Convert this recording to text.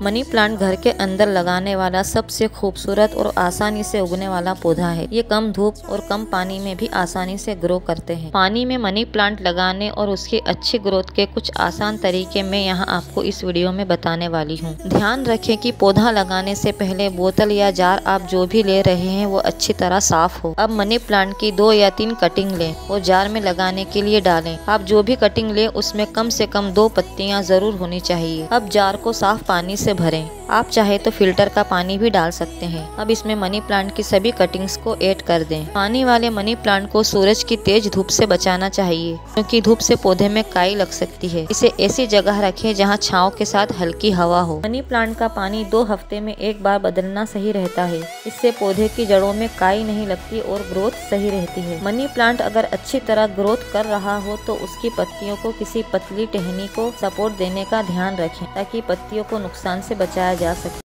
Money plant घर के अंदर लगाने वाला सबसे खूबसूरत और आसानी से उगने वाला पौधा है। ये कम धूप और कम पानी में भी आसानी से ग्रो करते हैं। पानी में मनी प्लांट लगाने और उसकी अच्छी ग्रोथ के कुछ आसान तरीके मैं यहाँ आपको इस वीडियो में बताने वाली हूँ। ध्यान रखें कि पौधा लगाने से पहले बोतल या जार आप जो भी ले रहे हैं वो अच्छी तरह साफ हो। अब मनी प्लांट की 2 या 3 कटिंग लें और जार में लगाने के लिए डालें। आप जो भी कटिंग लें उसमें कम से कम 2 पत्तियां जरूर होनी चाहिए। अब जार को साफ पानी से भरें। आप चाहे तो फिल्टर का पानी भी डाल सकते हैं। अब इसमें मनी प्लांट की सभी कटिंग्स को ऐड कर दें। पानी वाले मनी प्लांट को सूरज की तेज धूप से बचाना चाहिए, क्योंकि धूप से पौधे में काई लग सकती है। इसे ऐसी जगह रखें जहां छांव के साथ हल्की हवा हो। मनी प्लांट का पानी 2 हफ्ते में एक बार बदलना सही रहता है। इससे पौधे की जड़ों में काई नहीं लगती और ग्रोथ सही रहती है। मनी प्लांट अगर अच्छी तरह ग्रोथ कर रहा हो तो उसकी पत्तियों को किसी पतली टहनी को सपोर्ट देने का ध्यान रखें, ताकि पत्तियों को नुकसान से बचाया जा सके।